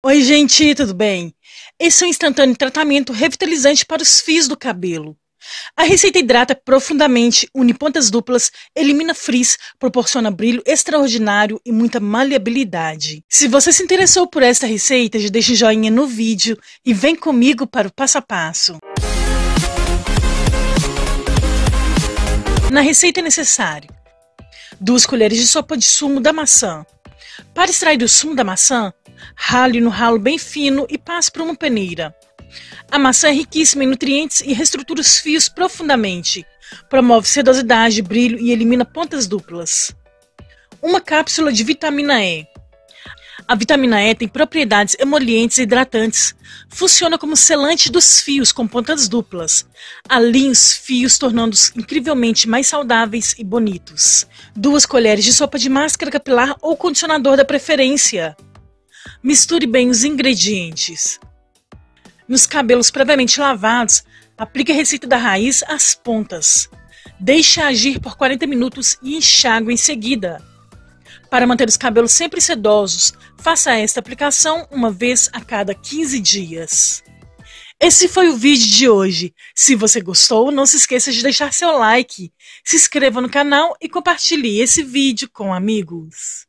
Oi, gente, tudo bem? Esse é um instantâneo tratamento revitalizante para os fios do cabelo. A receita hidrata profundamente, une pontas duplas, elimina frizz, proporciona brilho extraordinário e muita maleabilidade. Se você se interessou por esta receita, já deixa o joinha no vídeo e vem comigo para o passo a passo. Na receita é necessário 2 colheres de sopa de sumo da maçã. Para extrair o sumo da maçã, rale no ralo bem fino e passe por uma peneira. A maçã é riquíssima em nutrientes e reestrutura os fios profundamente. Promove sedosidade, brilho e elimina pontas duplas. Uma cápsula de vitamina E. A vitamina E tem propriedades emolientes e hidratantes. Funciona como selante dos fios com pontas duplas. Alinha os fios, tornando-os incrivelmente mais saudáveis e bonitos. 2 colheres de sopa de máscara capilar ou condicionador da preferência. Misture bem os ingredientes. Nos cabelos previamente lavados, aplique a receita da raiz às pontas. Deixe agir por 40 minutos e enxague em seguida. Para manter os cabelos sempre sedosos, faça esta aplicação uma vez a cada 15 dias. Esse foi o vídeo de hoje. Se você gostou, não se esqueça de deixar seu like, se inscreva no canal e compartilhe esse vídeo com amigos.